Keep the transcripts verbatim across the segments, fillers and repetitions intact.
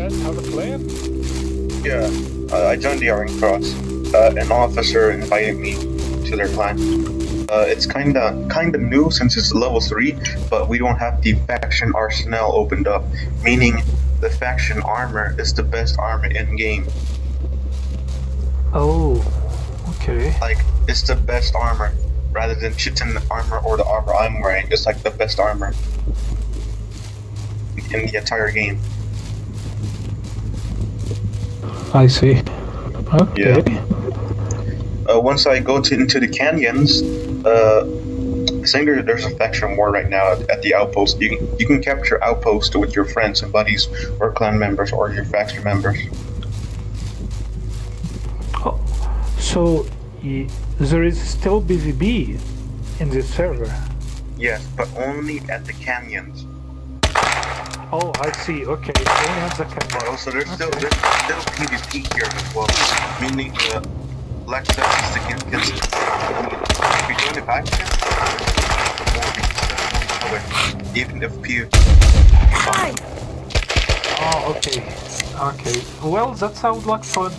guys have a plan? Yeah, uh, I joined the Iron Cross. Uh, an officer invited me to their clan. Uh, it's kinda kinda new since it's level three, but we don't have the faction arsenal opened up, meaning the faction armor is the best armor in game. Oh, okay. Like, it's the best armor. Rather than chitin armor or the armor I'm wearing, it's like the best armor in the entire game. I see. Okay. Yeah. Uh, once I go to, into the canyons, uh, I think there, there's a faction war right now at, at the outpost. You can, you can capture outpost with your friends and buddies, or clan members, or your faction members. Oh, so y there is still B V B in this server? Yes, but only at the canyons. Oh, I see. Okay, only at the canyons. But also, there's okay. still there's still PvP here as well, meaning uh, Black Sex is significant. If you join the faction, even if PvP. Oh, okay. Okay. Well, that sounds like fun.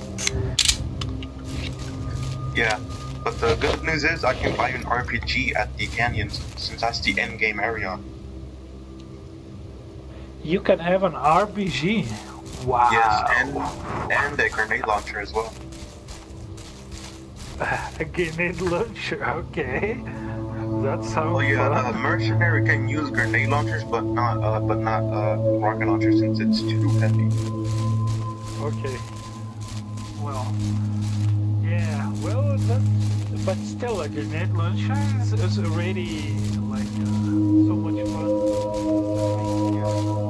Yeah, but the good news is I can buy an R P G at the canyons, since that's the end game area. You can have an R P G. Wow. Yes, and and a grenade launcher as well. A grenade launcher, okay. That sounds Oh yeah, fun. uh, mercenary can use grenade launchers, but not uh, but not uh, rocket launchers since it's too heavy. Okay. Well. Yeah. Well, that's, but still, a grenade launcher is, is already like uh, so much fun. Yeah.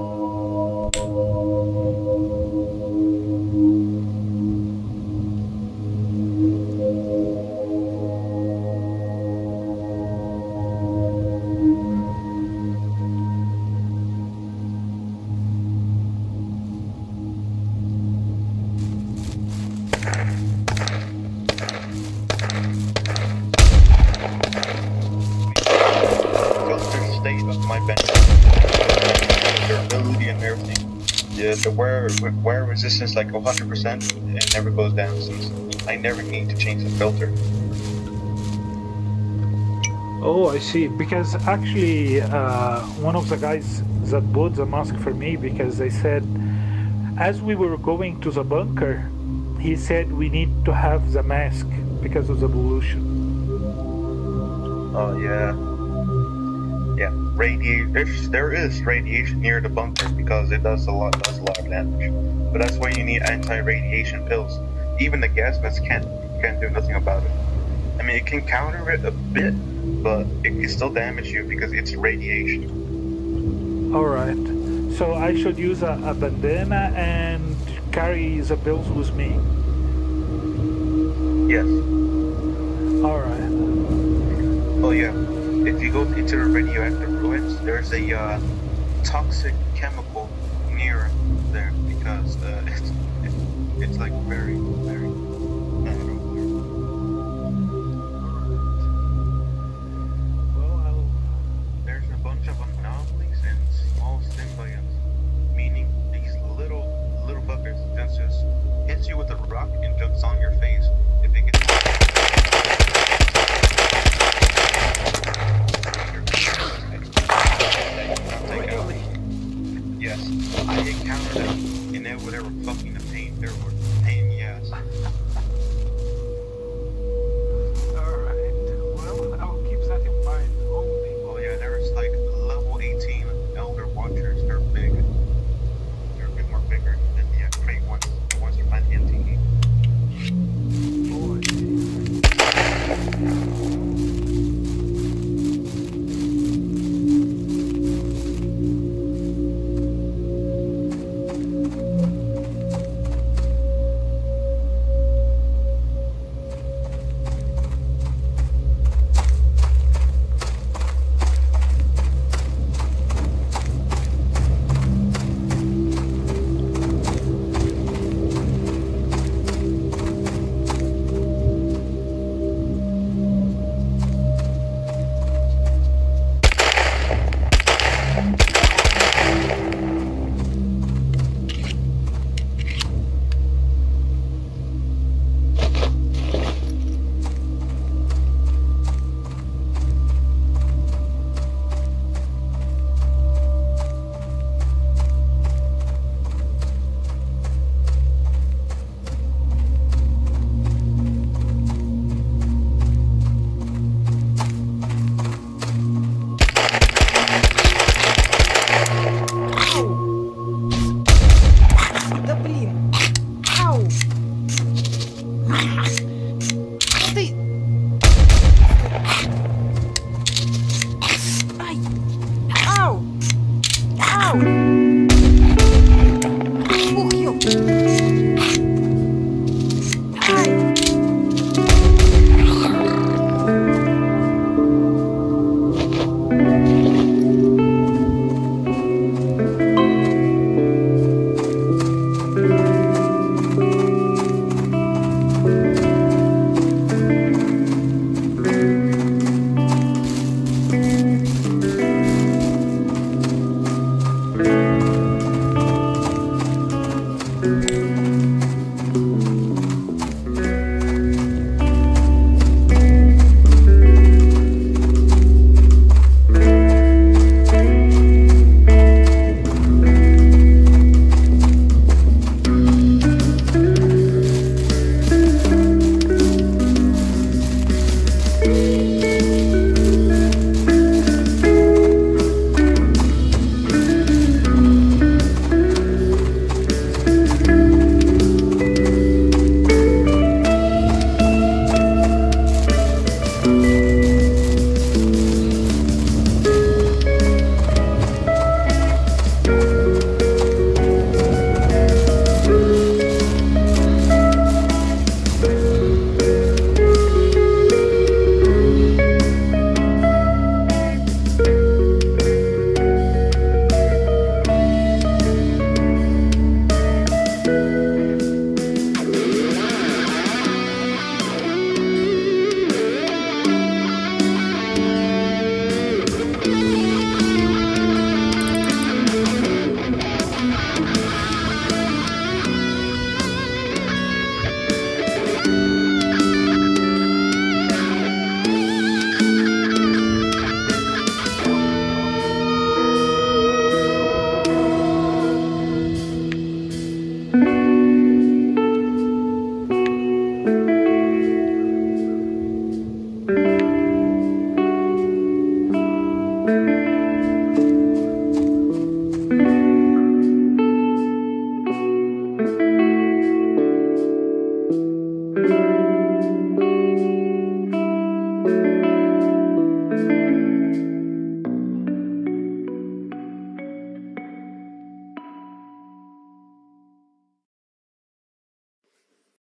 The wear, wear resistance like one hundred percent and it never goes down since I never need to change the filter. Oh, I see. Because actually, uh, one of the guys that bought the mask for me, because they said, as we were going to the bunker, he said we need to have the mask because of the pollution. Oh yeah. Yeah, radi there's, there is radiation near the bunker because it does a lot does a lot of damage. But that's why you need anti-radiation pills. Even the gas mask can't can't do nothing about it. I mean, it can counter it a bit, but it can still damage you because it's radiation. All right. So I should use a, a bandana and carry the pills with me. Yes. All right. Oh yeah. If you go into the radioactive ruins, there's a uh, toxic chemical near there because uh, it's, it's it's like very very bad over there. Well, I'll... There's a bunch of anomalies and small symbionts, meaning these little little buggers just just hits you with a rock and jumps on your face. If it gets Really? Yes, I encountered them, and they were, they were fucking a pain. They were a pain in the ass. Alright, well, I'll keep that in mind only. Oh yeah, there's like level eighteen Elder Watchers. They're big. They're a bit more bigger than the uh, great ones, the ones you find in T V. Oh, I see. Fuck you.